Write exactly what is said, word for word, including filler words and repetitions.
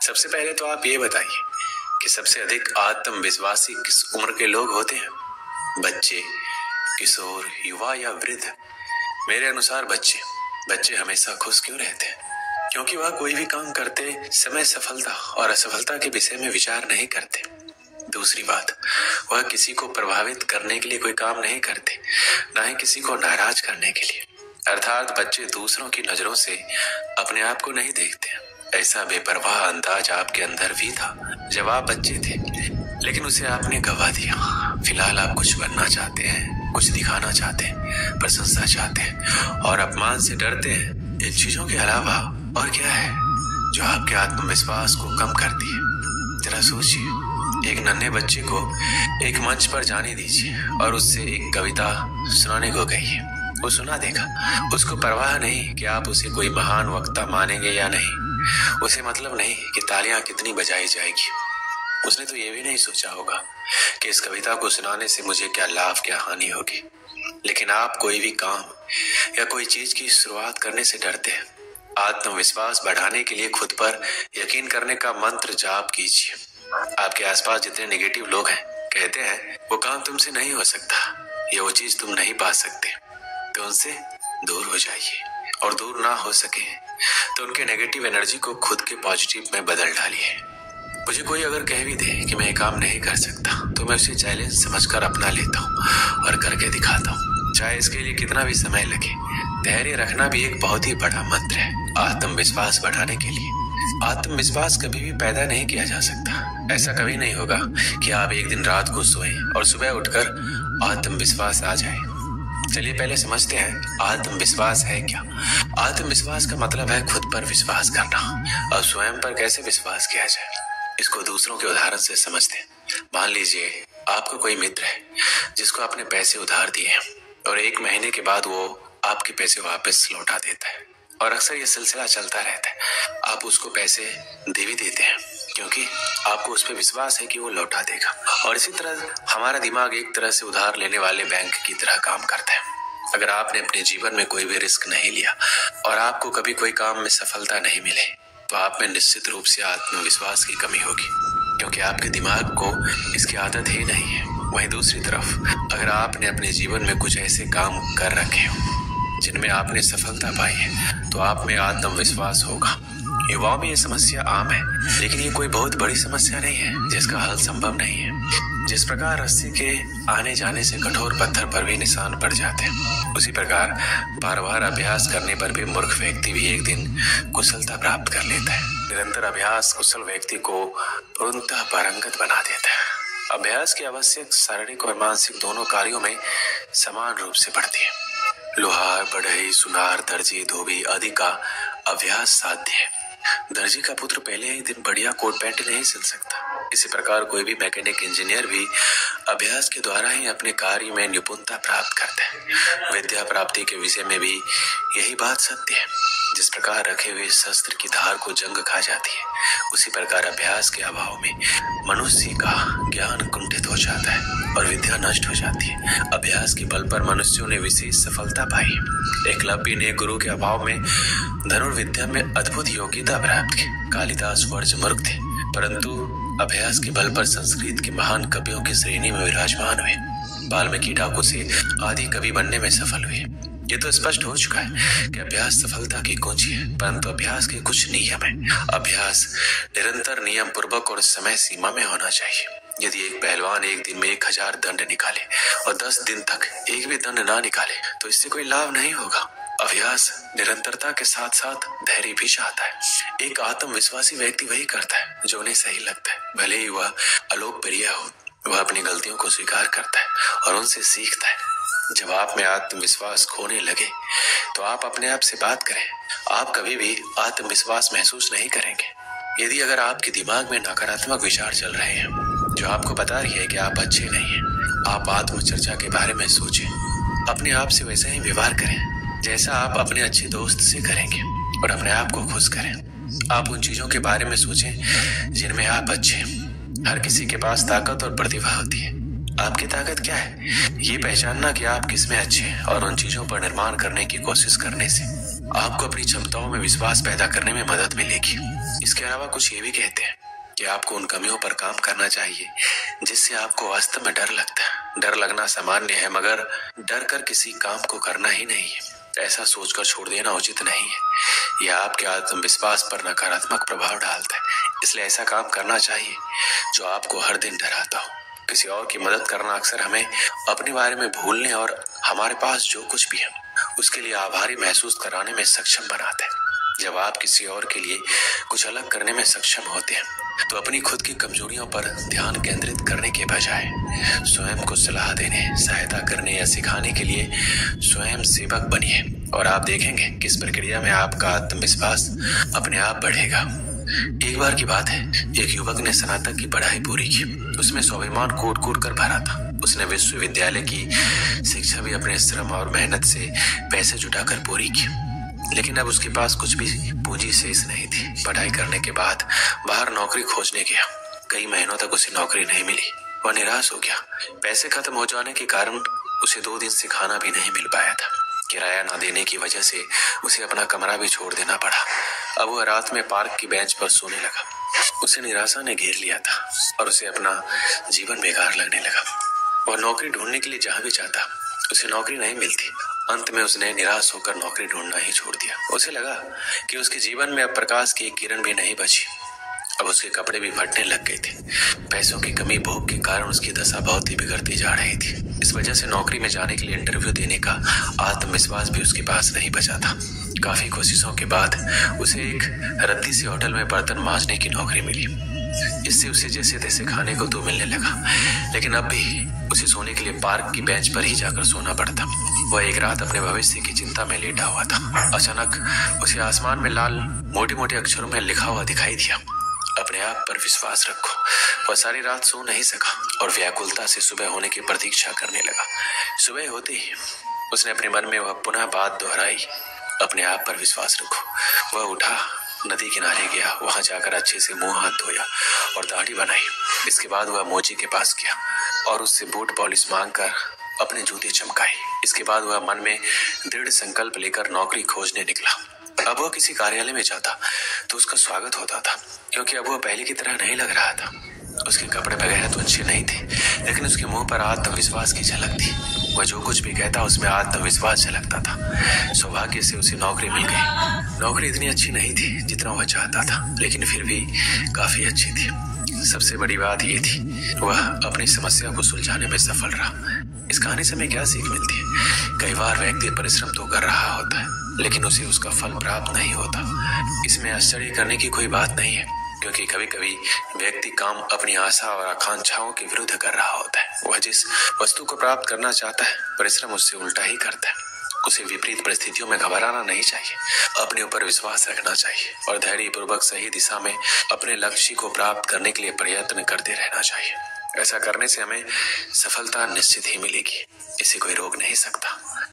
सबसे पहले तो आप ये बताइए कि सबसे अधिक आत्मविश्वासी किस उम्र के लोग होते हैं? बच्चे, किशोर, युवा या वृद्ध? मेरे अनुसार बच्चे। बच्चे हमेशा खुश क्यों रहते हैं? क्योंकि वह कोई भी काम करते समय सफलता और असफलता के विषय में विचार नहीं करते। दूसरी बात, वह किसी को प्रभावित करने के लिए कोई काम नहीं करते, ना ही किसी को नाराज करने के लिए। अर्थात बच्चे दूसरों की नजरों से अपने आप को नहीं देखते। ऐसा बेपरवाह अंदाज आपके अंदर भी था जब आप बच्चे थे, लेकिन उसे आपने गवा दिया। फिलहाल आप कुछ बनना चाहते हैं, कुछ दिखाना चाहते हैं, प्रशंसा चाहते हैं और अपमान से डरते हैं। इन चीजों के अलावा और क्या है जो आपके आत्मविश्वास को कम करती है? जरा सोचिए। एक नन्हे बच्चे को एक मंच पर जाने दीजिए और उससे एक कविता सुनाने को कहिए। वो सुना देगा। उसको परवाह नहीं कि आप उसे कोई महान वक्ता मानेंगे या नहीं। उसे मतलब नहीं कि तालियां कितनी बजाई जाएगी। उसने तो ये भी नहीं सोचा होगा कि इस कविता को सुनाने से मुझे क्या लाभ, क्या हानि होगी। लेकिन आप कोई भी काम या कोई चीज की शुरुआत करने से डरते हैं। आत्मविश्वास बढ़ाने के लिए खुद पर यकीन करने का मंत्र जाप कीजिए। आपके आसपास जितने नेगेटिव लोग हैं कहते हैं वो काम तुमसे नहीं हो सकता या वो चीज तुम नहीं पा सकते, तो उनसे दूर हो जाइए। और दूर ना हो सके तो उनके नेगेटिव एनर्जी को खुद के पॉजिटिव में बदल डालिए। मुझे कोई अगर कह भी दे कि मैं ये काम नहीं कर सकता तो मैं उसे चैलेंज समझकर अपना लेता हूँ और करके दिखाता हूँ, चाहे इसके लिए कितना भी समय लगे। धैर्य रखना भी एक बहुत ही बड़ा मंत्र है आत्मविश्वास बढ़ाने के लिए। आत्मविश्वास कभी भी पैदा नहीं किया जा सकता। ऐसा कभी नहीं होगा कि आप एक दिन रात को सोएं और सुबह उठकर आत्मविश्वास आ जाए। चलिए पहले समझते हैं आत्मविश्वास है क्या। आत्मविश्वास का मतलब है खुद पर विश्वास करना। और स्वयं पर कैसे विश्वास किया जाए इसको दूसरों के उदाहरण से समझते हैं। मान लीजिए आपका कोई मित्र है जिसको आपने पैसे उधार दिए हैं और एक महीने के बाद वो आपके पैसे वापस लौटा देता है। और अक्सर ये सिलसिला चलता रहता है। आप उसको पैसे दे भी देते हैं क्योंकि आपको उस पर विश्वास है कि वो लौटा देगा। और इसी तरह हमारा दिमाग एक तरह से उधार लेने वाले बैंक की तरह काम करता है। अगर आपने अपने जीवन में कोई भी रिस्क नहीं लिया और आपको कभी कोई काम में सफलता नहीं मिले तो आप में निश्चित रूप से आत्मविश्वास की कमी होगी, क्योंकि आपके दिमाग को इसकी आदत ही नहीं है। वहीं दूसरी तरफ अगर आपने अपने जीवन में कुछ ऐसे काम कर रखे हो जिनमें आपने सफलता पाई है तो आप में आत्मविश्वास होगा। युवाओं में ये समस्या आम है, लेकिन ये कोई बहुत बड़ी समस्या नहीं है जिसका हल संभव नहीं है। जिस प्रकार रस्सी के आने जाने से कठोर पत्थर पर भी निशान पड़ जाते हैं, उसी प्रकार बार बार अभ्यास करने पर भी मूर्ख व्यक्ति भी एक दिन कुशलता प्राप्त कर लेता है। निरंतर अभ्यास कुशल व्यक्ति को पूर्णतः पारंगत बना देता है। अभ्यास की आवश्यक शारीरिक और मानसिक दोनों कार्यों में समान रूप से बढ़ती है। लोहार, बढ़ई, सुनार, दर्जी, धोबी आदि का अभ्यास साध्य है। दर्जी का पुत्र पहले ही दिन बढ़िया कोट पैंट नहीं सिल सकता। इसी प्रकार कोई भी मैकेनिक इंजीनियर भी अभ्यास के द्वारा ही अपने कार्य में निपुणता प्राप्त करता है। विद्या प्राप्ति के विषय में भी यही बात सत्य है। जिस प्रकार रखे हुए शस्त्र की धार को जंग खा जाती है, उसी प्रकार अभ्यास के अभाव में मनुष्य का ज्ञान कुंठित हो जाता है और विद्या नष्ट हो जाती है। अभ्यास के बल पर मनुष्यों ने विशेष सफलता पाई। एकलव्य ने गुरु के अभाव में धनुर्विद्या में अद्भुत योग्यता प्राप्त की। कालिदास वर्ज मूर्ख थे, परंतु अभ्यास के बल पर संस्कृत के महान कवियों की श्रेणी में विराजमान हुए। वाल्मीकि डाकू से आदि कवि बनने में सफल हुए। ये तो स्पष्ट हो चुका है कि अभ्यास सफलता की कुंजी है, परंतु अभ्यास के कुछ नियम है। अभ्यास निरंतर नियम पूर्वक और समय सीमा में होना चाहिए। यदि एक पहलवान एक दिन में एक हजार दंड निकाले और दस दिन तक एक भी दंड ना निकाले तो इससे कोई लाभ नहीं होगा। अभ्यास निरंतरता के साथ साथ धैर्य भी चाहता है। एक आत्मविश्वासी व्यक्ति वही करता है जो उन्हें सही लगता है, भले ही वह अलोकप्रिय हो। वह अपनी गलतियों को स्वीकार करता है और उनसे सीखता है। जब आप में आत्मविश्वास खोने लगे तो आप अपने आप से बात करें। आप कभी भी आत्मविश्वास महसूस नहीं करेंगे। यदि अगर आपके दिमाग में नकारात्मक विचार चल रहे हैं जो आपको बता रही है कि आप अच्छे नहीं हैं, आप आत्मचर्चा के बारे में सोचें। अपने आप से वैसा ही व्यवहार करें जैसा आप अपने अच्छे दोस्त से करेंगे और अपने आप को खुश करें। आप उन चीजों के बारे में सोचें जिनमें आप अच्छे हैं। हर किसी के पास ताकत और प्रतिभा होती है। आपकी ताकत क्या है? ये पहचानना कि आप किस में अच्छे हैं और उन चीजों पर निर्माण करने की कोशिश करने से आपको अपनी क्षमताओं में विश्वास पैदा करने में मदद मिलेगी। इसके अलावा कुछ ये भी कहते हैं कि आपको उन कमियों पर काम करना चाहिए जिससे आपको वास्तव में डर लगता है। डर लगना सामान्य है, मगर डर कर किसी काम को करना ही नहीं है। ऐसा सोचकर छोड़ देना उचित नहीं है। यह आपके आत्मविश्वास पर नकारात्मक प्रभाव डालता है। इसलिए ऐसा काम करना चाहिए जो आपको हर दिन डराता हो। किसी और की मदद करना अक्सर हमें अपने बारे में भूलने और हमारे पास जो कुछ भी है उसके लिए आभारी महसूस कराने में सक्षम बनाता है। जब आप किसी और के लिए कुछ अलग करने में सक्षम होते हैं तो अपनी खुद की कमजोरियों पर ध्यान केंद्रित करने के बजाय स्वयं को सलाह देने, सहायता करने या सिखाने के लिए स्वयं सेवक बनिए और आप देखेंगे कि इस प्रक्रिया में आपका आत्मविश्वास अपने आप बढ़ेगा। एक बार की बात है, एक युवक ने स्नातक की पढ़ाई पूरी की। उसमें स्वाभिमान कूट कूट कर भरा था। उसने विश्वविद्यालय की शिक्षा भी अपने श्रम और मेहनत से पैसे जुटाकर पूरी की, लेकिन अब उसके पास कुछ भी पूंजी शेष नहीं थी। पढ़ाई करने के बाद बाहर नौकरी खोजने गया। कई महीनों तक उसे नौकरी नहीं मिली। वह निराश हो गया। पैसे खत्म हो जाने के कारण उसे दो दिन से खाना भी नहीं मिल पाया था। किराया न देने की वजह से उसे अपना कमरा भी छोड़ देना पड़ा। अब वह रात में पार्क की बेंच पर सोने लगा। उसे निराशा ने घेर लिया था और उसे अपना जीवन बेकार लगने लगा। वह नौकरी ढूंढने के लिए जहां भी जाता उसे नौकरी नहीं मिलती। अंत में उसने निराश होकर नौकरी ढूंढना ही छोड़ दिया। उसे लगा कि उसके जीवन में अब प्रकाश की एक किरण भी नहीं बची। अब उसके कपड़े भी फटने लग गए थे। पैसों की कमी, भूख के कारण उसकी दशा बहुत ही बिगड़ती जा रही थी। इस वजह से नौकरी में जाने के लिए इंटरव्यू देने का आत्मविश्वास भी उसके पास नहीं बचा था। काफी कोशिशों के बाद उसे एक रद्दी से होटल में बर्तन मांजने की नौकरी मिली। इससे उसे जैसे तैसे खाने को तो मिलने लगा, लेकिन अब भी उसे सोने के लिए पार्क की बेंच पर ही जाकर सोना पड़ता। वह एक रात अपने भविष्य की चिंता में लेटा हुआ था। अचानक उसे आसमान में लाल मोटे मोटे अक्षरों में लिखा हुआ दिखाई दिया, अपने आप पर विश्वास रखो। वह सारी रात सो नहीं सका और व्याकुलता से सुबह होने की प्रतीक्षा करने लगा। सुबह होते ही उसने अपने मन में वह पुनः बात दोहराई, अपने आप पर विश्वास रखो। वह उठा, नदी किनारे गया। वहां जाकर अच्छे से मुंह हाथ धोया और दाढ़ी बनाई। इसके बाद वह मोची के पास गया और उससे बूट पॉलिश मांगकर अपने जूते चमकाए। इसके बाद वह मन में दृढ़ संकल्प लेकर नौकरी खोजने निकला। अब वह किसी कार्यालय में जाता तो उसका स्वागत होता था, क्योंकि अब वह पहले की तरह नहीं लग रहा था। उसके कपड़े वगैरह तो अच्छे नहीं थे, लेकिन उसके मुंह पर आत्मविश्वास की झलक थी। वह जो कुछ भी कहता उसमें आत्मविश्वास झलकता था। सौभाग्य से उसे नौकरी मिल गई। नौकरी इतनी अच्छी नहीं थी जितना वह चाहता था, लेकिन फिर भी काफी अच्छी थी। सबसे बड़ी बात यह थी, वह अपनी समस्या को सुलझाने में सफल रहा। इस कहानी से हमें क्या सीख मिलती है? कई बार व्यक्ति परिश्रम तो कर रहा होता है, लेकिन उसे उसका फल प्राप्त नहीं होता। इसमें आश्चर्य करने की कोई बात नहीं है, क्योंकि कभी कभी व्यक्ति काम अपनी आशा और आकांक्षाओं के विरुद्ध कर रहा होता है। वह जिस वस्तु को प्राप्त करना चाहता है, परिश्रम उससे उल्टा ही करता है। उसे विपरीत परिस्थितियों में घबराना नहीं चाहिए, अपने ऊपर विश्वास रखना चाहिए और धैर्य पूर्वक सही दिशा में अपने लक्ष्य को प्राप्त करने के लिए प्रयत्न करते रहना चाहिए। ऐसा करने से हमें सफलता निश्चित ही मिलेगी। इसे कोई रोक नहीं सकता।